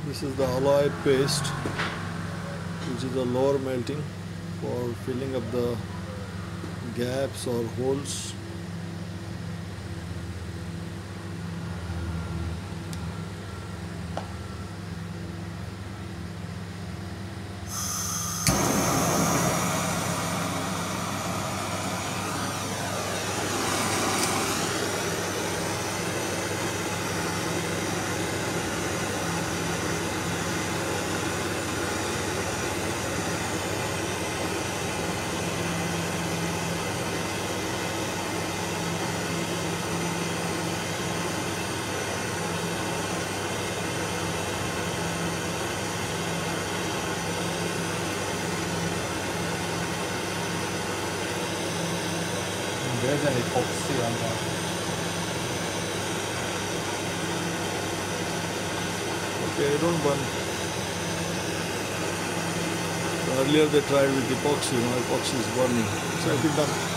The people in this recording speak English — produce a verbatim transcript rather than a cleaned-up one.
This is the alloy paste, which is a lower melting for filling up the gaps or holes. There's an epoxy on that. Okay, don't burn. Earlier they tried with epoxy, now epoxy is burning. So I think done.